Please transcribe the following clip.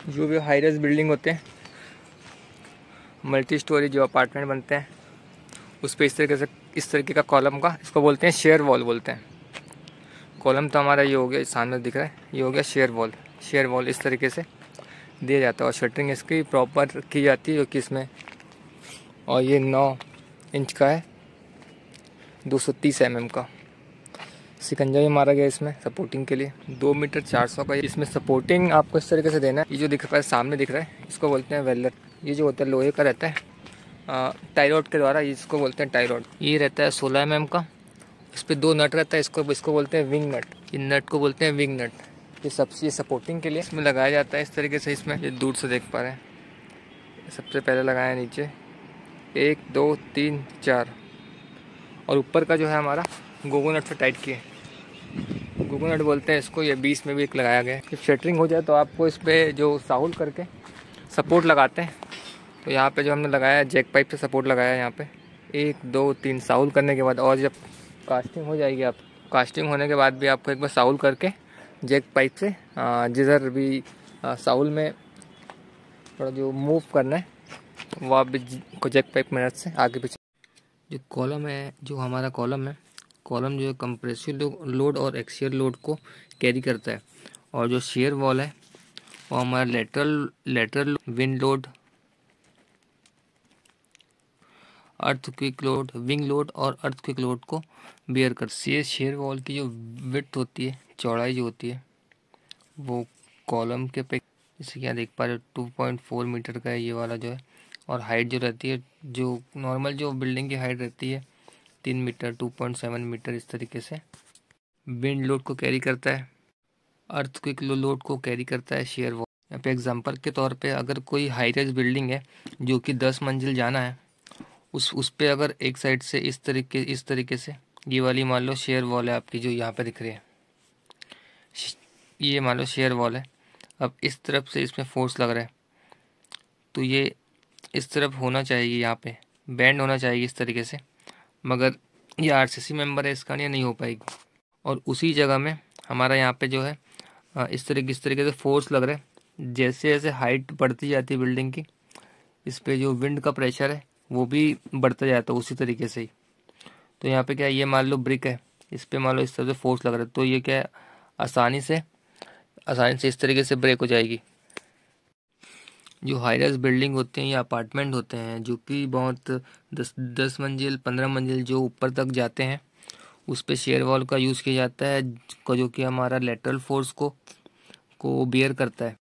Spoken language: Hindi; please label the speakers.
Speaker 1: जो भी हाई राइज बिल्डिंग होते हैं, मल्टी स्टोरी जो अपार्टमेंट बनते हैं, उस पर इस तरीके का कॉलम का, इसको बोलते हैं शेयर वॉल बोलते हैं। कॉलम तो हमारा ये हो गया, सामने दिख रहा है, ये हो गया शेयर वॉल। शेयर वॉल इस तरीके से दिया जाता है और शटरिंग इसकी प्रॉपर की जाती है, जो कि इसमें, और ये 9 इंच का है, 230 mm का सिकंजा भी मारा गया इसमें सपोर्टिंग के लिए। 2 मीटर 400 का इसमें सपोर्टिंग आपको इस तरीके से देना है। ये जो दिख रहा है सामने दिख रहा है, इसको बोलते हैं वेल्डर। ये जो होता है लोहे का रहता है, टाई रॉड के द्वारा, इसको बोलते हैं टाई रॉड। ये रहता है 16 mm का, इस पर 2 नट रहता है, इसको बोलते हैं विंग नट। इन नट को बोलते हैं विंग नट। ये सपोर्टिंग के लिए इसमें लगाया जाता है इस तरीके से। इसमें ये दूर से देख पा रहे हैं, सबसे पहले लगाया नीचे 1 2 3 4, और ऊपर का जो है हमारा गोगो नट से टाइट किए, गोगो नट बोलते हैं इसको। ये 20 में भी एक लगाया गया है। जब शटरिंग हो जाए तो आपको इस पर जो साहुल करके सपोर्ट लगाते हैं, तो यहाँ पे जो हमने लगाया है जैक पाइप से सपोर्ट लगाया है यहाँ पे 1 2 3 साहुल करने के बाद। और जब कास्टिंग हो जाएगी, आप कास्टिंग होने के बाद भी आपको एक बार साहुल करके जैक पाइप से जिधर भी साहुल में थोड़ा जो मूव करना है वो आप भी जैक पाइप मदद से आगे पीछे। जो कॉलम है, जो हमारा कॉलम है, कॉलम जो है कंप्रेसिव लोड और एक्सियल लोड को कैरी करता है। और जो शेयर वॉल है वो हमारा lateral wind load, earthquake load, wing load और अर्थक्वेक लोड को बियर कर। ये शेयर वॉल की जो विड्थ होती है, चौड़ाई जो होती है, वो कॉलम के पे, जैसे क्या देख पा रहे हो 2.4 मीटर का है ये वाला जो है। और हाइट जो रहती है, जो नॉर्मल जो बिल्डिंग की हाइट रहती है 3 मीटर 2.7 मीटर, इस तरीके से विंड लोड को कैरी करता है, अर्थक्वेक लोड को कैरी करता है शेयर वॉल। यहाँ पे एग्जांपल के तौर पे अगर कोई हाई राइज बिल्डिंग है जो कि 10 मंजिल जाना है, उस पे अगर एक साइड से इस तरीके से ये वाली मान लो शेयर वॉल है आपकी, जो यहाँ पे दिख रही है, ये मान लो शेयर वॉल है। अब इस तरफ से इसमें फोर्स लग रहा है, तो ये इस तरफ होना चाहिए, यहाँ पे बैंड होना चाहिए इस तरीके से, मगर ये आरसीसी मेंबर है इसका, नहीं हो पाएगी। और उसी जगह में हमारा यहाँ पे जो है इस तरीके से फोर्स लग रहा है। जैसे जैसे हाइट बढ़ती जाती है बिल्डिंग की, इस पे जो विंड का प्रेशर है वो भी बढ़ता जाता है उसी तरीके से ही। तो यहाँ पे क्या है, ये मान लो ब्रिक है, इस पे मान लो इस तरह से फोर्स लग रहा है, तो ये क्या है, आसानी से इस तरीके से ब्रेक हो जाएगी। जो हाई राइज बिल्डिंग होते हैं या अपार्टमेंट होते हैं, जो कि बहुत 10 मंजिल 15 मंजिल जो ऊपर तक जाते हैं, उस पे शेयर वॉल का यूज़ किया जाता है, जो कि हमारा लेटरल फोर्स को बियर करता है।